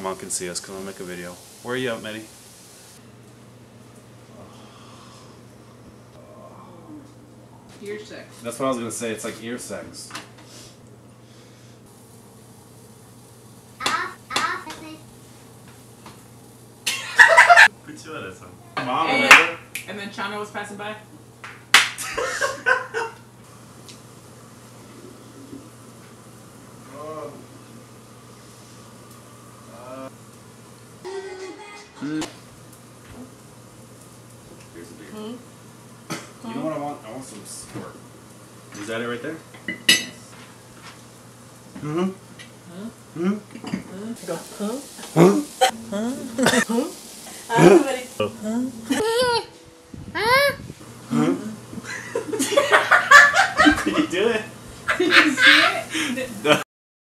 mom can see us because I'll make a video. Where are you at, Maddie? Ear sex. That's what I was going to say. It's like ear sex. Put two at a time. Mom, and then Chana was passing by. Here's the beer. You know what I want? I want some squirt. Is that it right there? Yes. Mm-hmm. Huh? Mm-hmm. Huh? Go, huh? Huh?